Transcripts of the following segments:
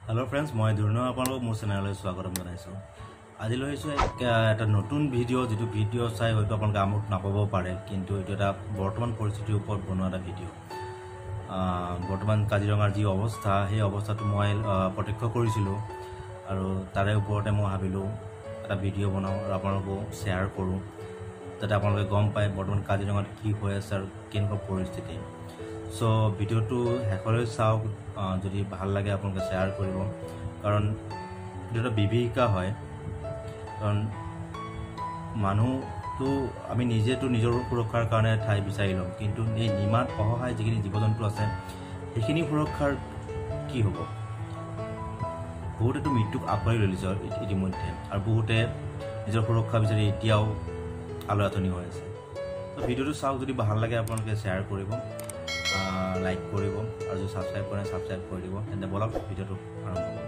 Hello friends, মই দুৰ্ণ আপোনালোকক মোৰ চেনেললৈ স্বাগতম জনাইছো। আজি লৈছো এটা নতুন ভিডিঅ' যেটো ভিডিঅ' চাই হয়তো আপোনালোকে আমোদ নাপাব পাৰে, কিন্তু এটো এটা বৰ্তমান পৰিস্থিতিৰ ওপৰত বনোৱা এটা ভিডিঅ'। বৰ্তমান কাজিৰঙাৰ যি অৱস্থা, সেই অৱস্থাটো মই প্ৰত্যক্ষ কৰিছিলো আৰু তাৰে ওপৰতে মই ভাবিলো এটা ভিডিঅ' বনাও আৰু আপোনালোকক শ্বেয়াৰ কৰো, যাতে আপোনালোকে গম পায় বৰ্তমান কাজিৰঙাত কি হৈ আছে আৰু কেনেকুৱা পৰিস্থিতি। সো ভিডিঅ'টো হেকলৈ চাওক, যদি ভাল লাগে আপোনালোকে শ্বেয়াৰ কৰিব, কাৰণ এটা বিভীষিকা হয়। কাৰণ মানুহটো আমি নিজেতো নিজৰ সুৰক্ষাৰ কাৰণে ঠাই বিচাৰি লম, কিন্তু এই নিমাত অসহায় যিখিনি জীৱ-জন্তু আছে সেইখিনি সুৰক্ষাৰ কি হ'ব? বহুতেতো মৃত্যুক আঁকোৱালি লৈছে ইতিমধ্যে, আৰু বহুতে নিজৰ সুৰক্ষা বিচাৰি এতিয়াও আলোচনী হৈ আছে। ভিডিঅ'টো চাওক, যদি ভাল লাগে আপোনালোকে শ্বেয়াৰ কৰিব, লাইক কৰিব, আৰু যদি সাবস্ক্ৰাইব কৰে সাবস্ক্ৰাইব কৰি দিব। তেন্তে বলক ভিডিঅ'টো আৰম্ভ কৰোঁ।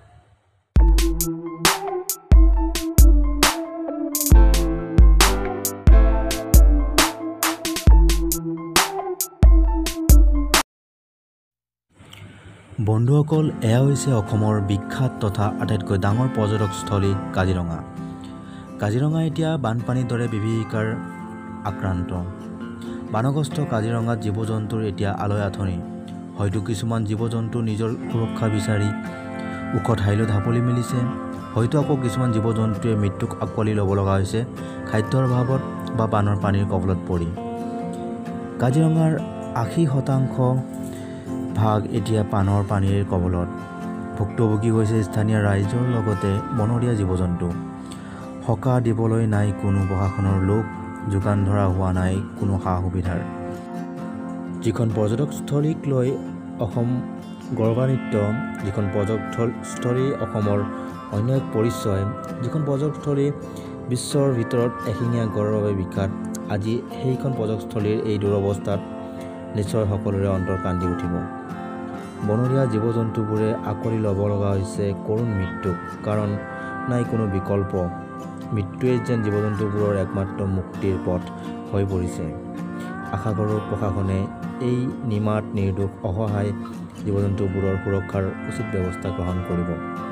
বন্ধুসকল, এয়া হৈছে অসমৰ বিখ্যাত তথা আটাইতকৈ ডাঙৰ পৰ্যটকস্থলী কাজিৰঙা। কাজিৰঙা এতিয়া বানপানীৰ দৰে বিভীষিকাৰ আক্ৰান্ত। বানগ্ৰস্ত কাজিৰঙাত জীৱ-জন্তুৰ এতিয়া আলৈ আথনি। হয়তো কিছুমান জীৱ-জন্তু নিজৰ সুৰক্ষা বিচাৰি ওখ ঠাইলৈ ঢাপলি মেলিছে, হয়তো আকৌ কিছুমান জীৱ-জন্তুৱে মৃত্যুক আঁকোৱালি ল'ব লগা হৈছে খাদ্যৰ অভাৱত বা বানৰ পানীৰ কবলত পৰি। কাজিৰঙাৰ ৮০% ভাগ এতিয়া বানৰ পানীৰ কবলত। ভুক্তভোগী হৈছে স্থানীয় ৰাইজৰ লগতে বনৰীয়া জীৱ-জন্তু। সকাহ দিবলৈ নাই কোনো প্ৰশাসনৰ লোক, যোগান ধৰা হোৱা নাই কোনো সা-সুবিধাৰ। যিখন পৰ্যটকস্থলীক লৈ অসম গৌৰৱান্বিত, যিখন পৰ্যটকস্থলী অসমৰ অন্য এক পৰিচয়, যিখন পৰ্যটকস্থলী বিশ্বৰ ভিতৰত এশিঙীয়া গড়ৰ বাবে বিখ্যাত, আজি সেইখন পৰ্যটকস্থলীৰ এই দুৰৱস্থাত নিশ্চয় সকলোৰে অন্তৰ কান্দি উঠিব। বনৰীয়া জীৱ-জন্তুবোৰে আঁকোৱালি ল'ব লগা হৈছে কৰুণ মৃত্যুক, কাৰণ নাই কোনো বিকল্প। মৃত্যুৱে যেন জীৱ-জন্তুবোৰৰ একমাত্ৰ মুক্তিৰ পথ হৈ পৰিছে। আশা কৰোঁ প্ৰশাসনে এই নিমাত নিৰ্দোষ অসহায় জীৱ-জন্তুবোৰৰ সুৰক্ষাৰ উচিত ব্যৱস্থা গ্ৰহণ কৰিব।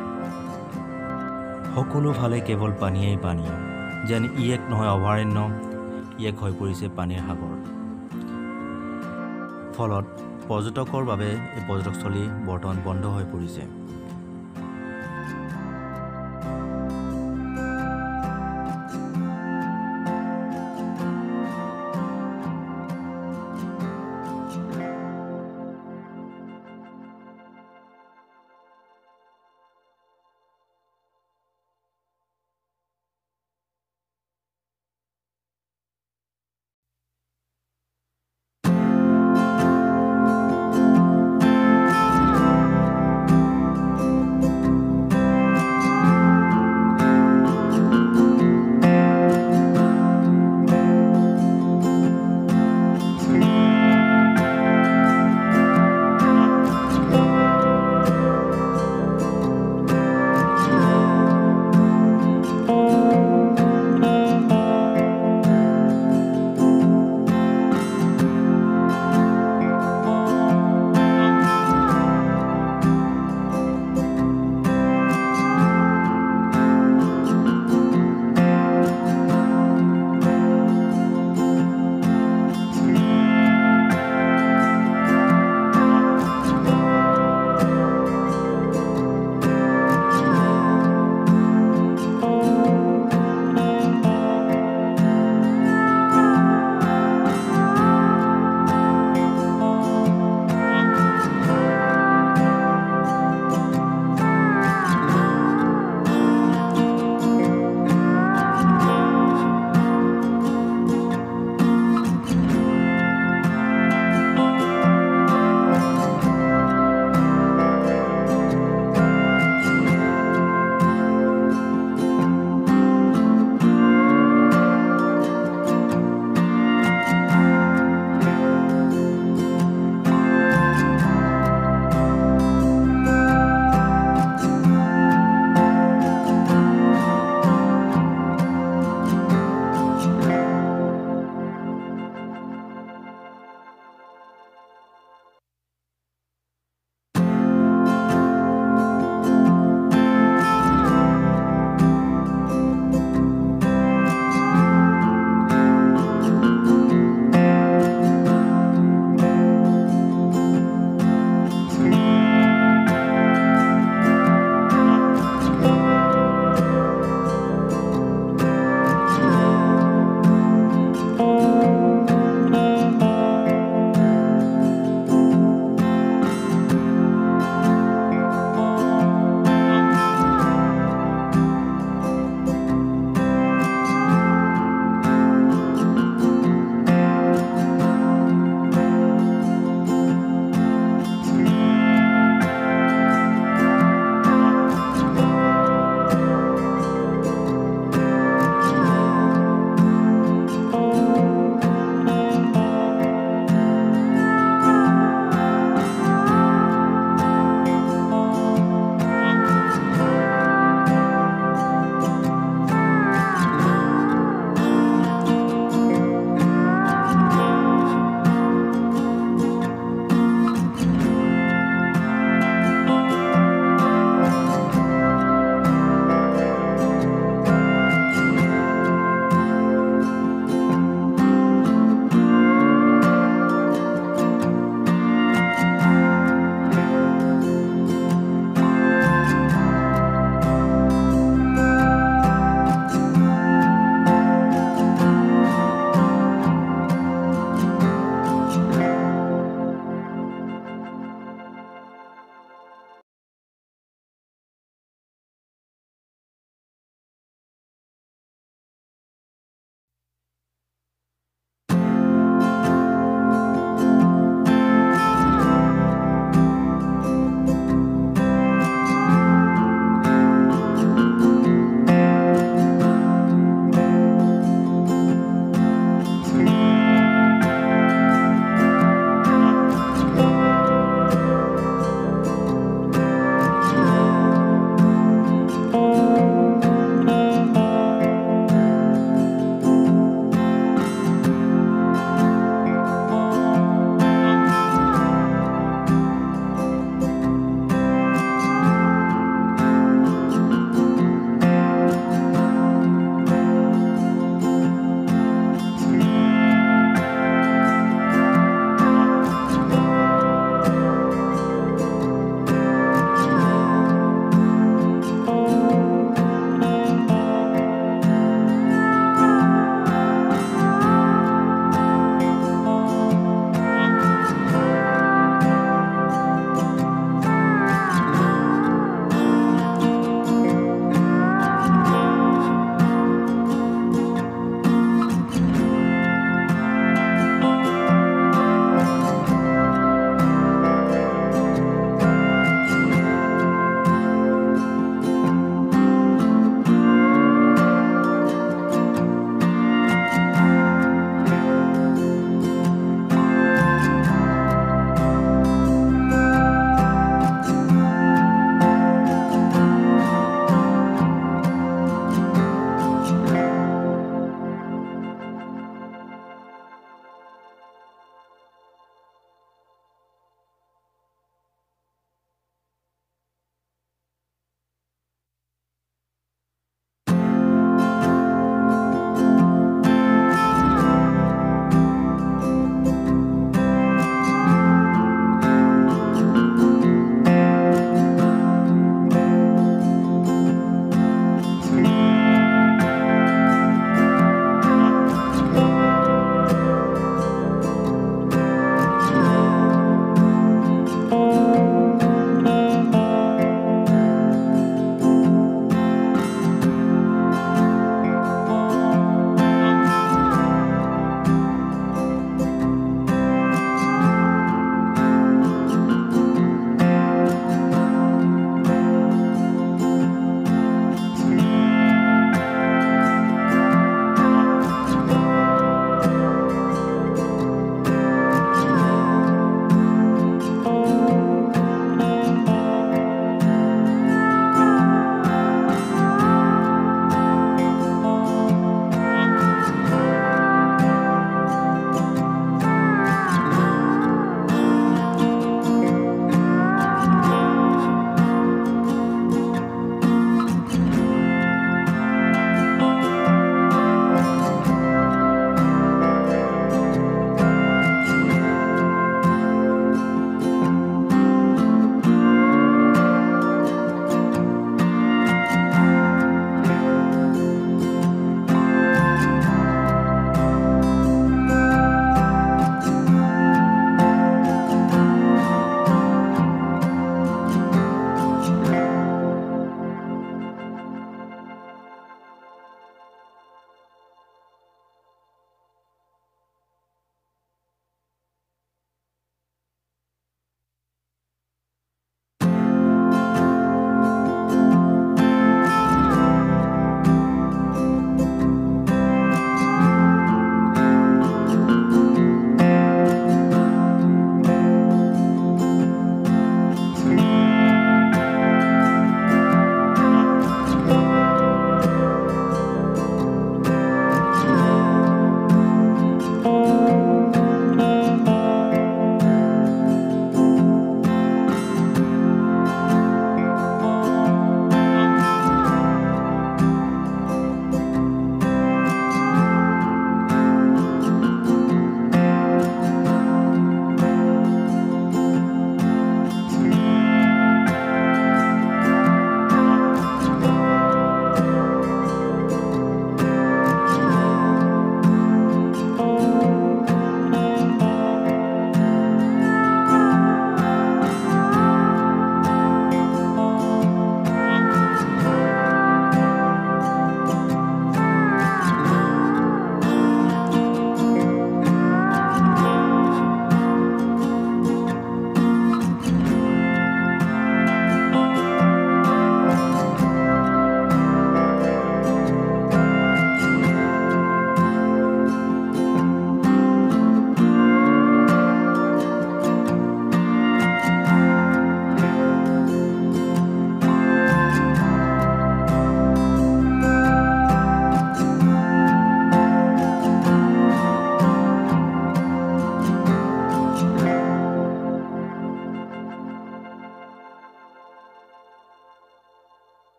সকলো ফালে কেৱল পানীয়েই পানী, যেন ই এক নহয় অভয়াৰণ্য, ই এক হৈ পৰিছে পানীৰ সাগৰ। ফলত পৰ্যটকৰ বাবে এই পৰ্যটকস্থলী বৰ্তমান বন্ধ হৈ পৰিছে।